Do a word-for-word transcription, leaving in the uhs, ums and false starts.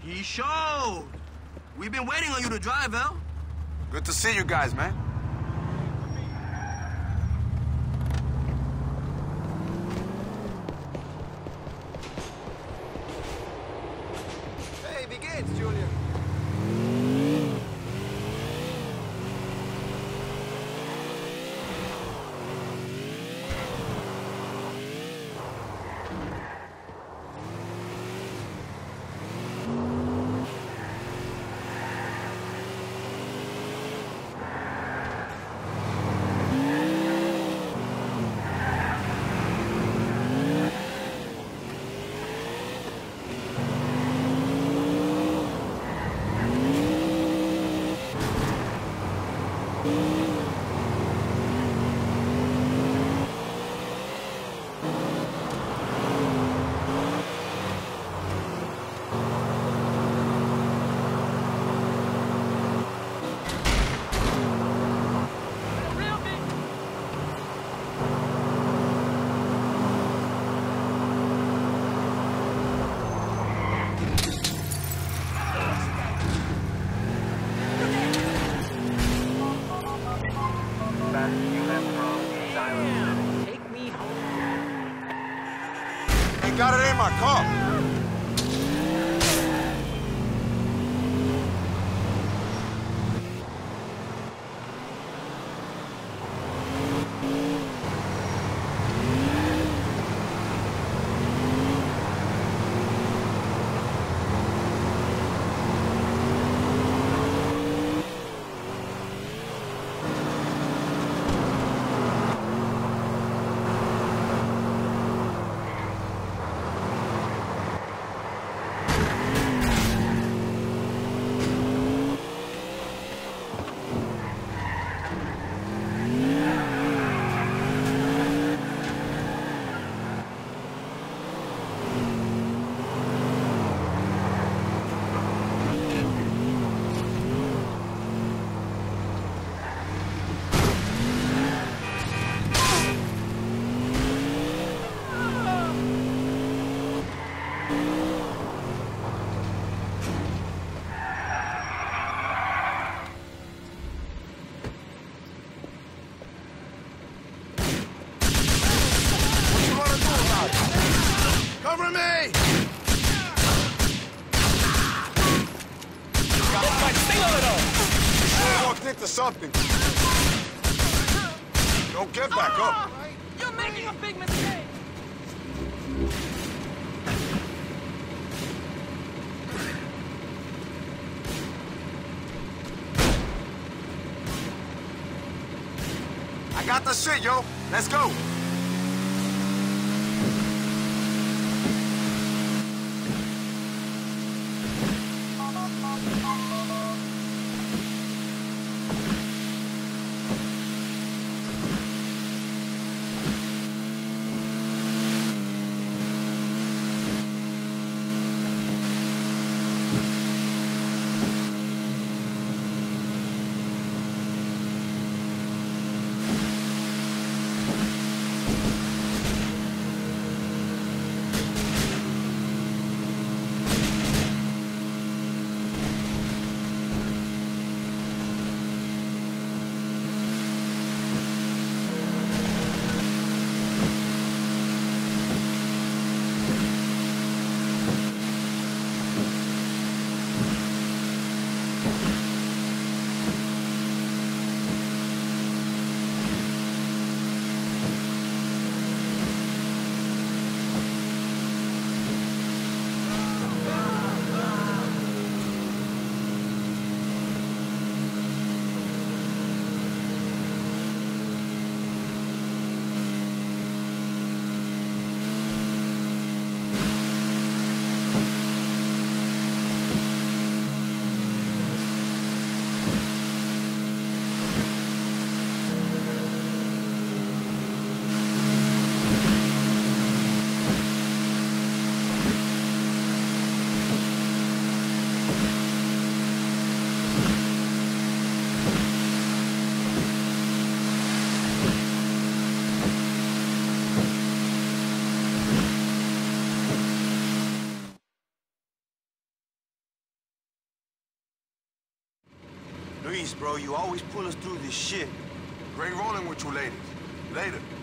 He showed. We've been waiting on you to drive, El. Good to see you guys, man. Hey, wie geht's, Julian? Got it in my car. Cover me! You walked into something. Don't get back up. You're making a big mistake! I got the shit, yo. Let's go. beast, bro. You always pull us through this shit. Great rolling with you ladies. Later.